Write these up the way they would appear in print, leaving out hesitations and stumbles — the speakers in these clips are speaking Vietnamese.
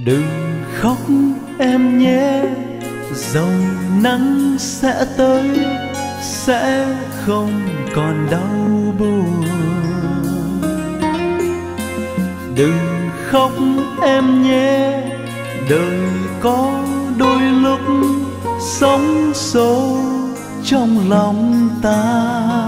Đừng khóc em nhé, dòng nắng sẽ tới, sẽ không còn đau buồn. Đừng khóc em nhé, đời có đôi lúc sóng xô trong lòng ta.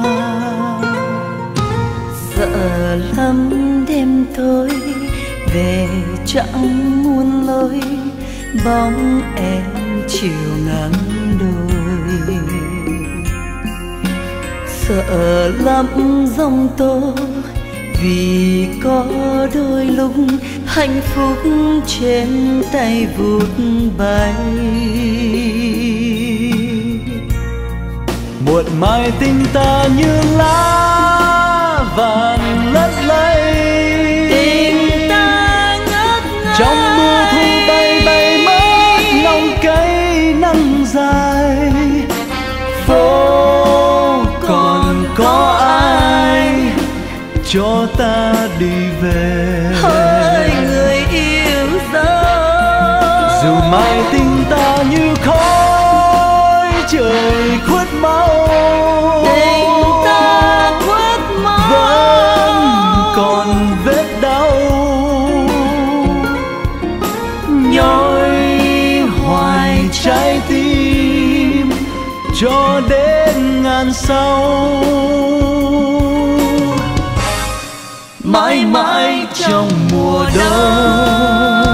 Sợ lắm đêm tối về chẳng muôn lối, bóng em chiều nắng đôi. Sợ lắm giông tố vì có đôi lúc hạnh phúc trên tay vụt bay. Muộn mai tình ta như lá vàng lất lây, Tình ta ngất ngây trong mưa thu bay bay mất lòng cây nắng dài. Phố còn có ai cho ta đi về? hỡi người yêu dấu. Dù mai tình ta như khói trời khuất mau, Tình ta khuất mau vẫn còn vết đau nhói hoài trái tim cho đến ngàn sau. Mãi mãi trong mùa đông.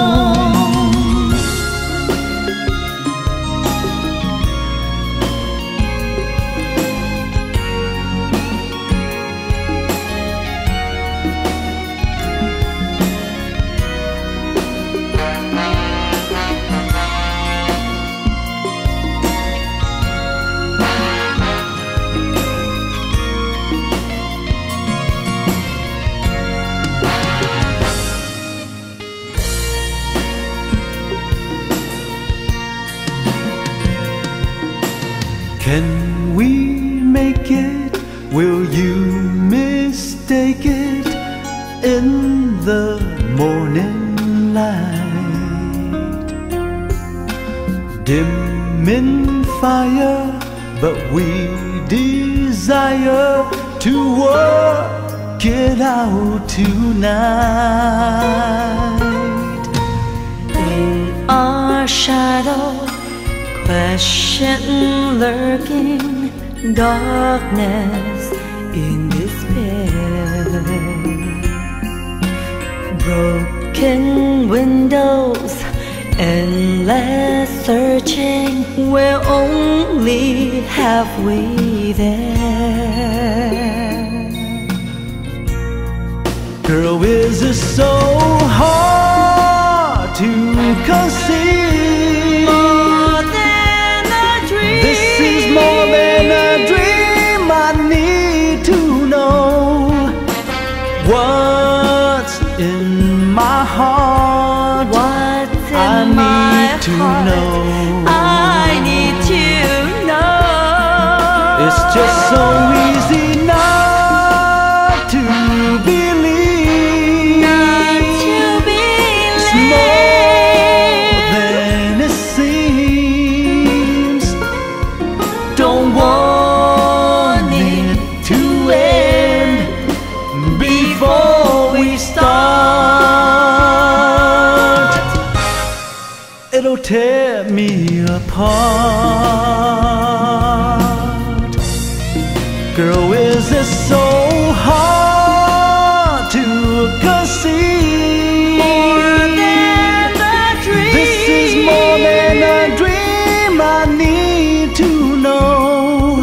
Can we make it? Will you mistake it in the morning light? Dim in fire, but we desire to work it out tonight. In our shadow, question lurking, darkness in despair. Broken windows, endless searching, we're only halfway there. Girl, is it so hard to conceive? More than a dream. This is more than a dream. I need to know what's in my heart. What's I in my need to heart? know. I need to know. It's just so easy not to believe. Not to It's believe. more than it seems. Don't want it to end before we start. It'll tear me apart. Girl, is it so hard to conceive? More than a dream. This is more than a dream. I need to know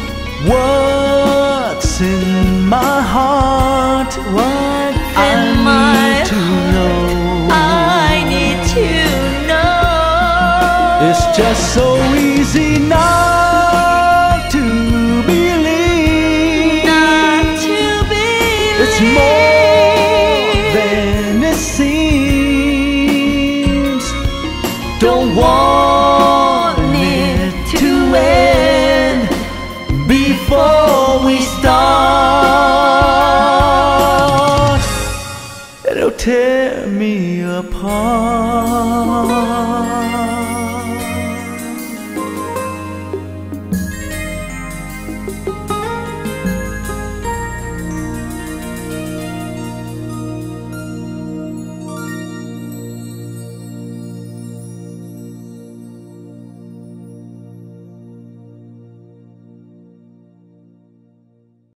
what's in my heart. What's I in my need to know. I need to know. It's just so easy not to believe. Not to believe. It's more than it seems. Don't want it to end before we start. It'll tear me apart.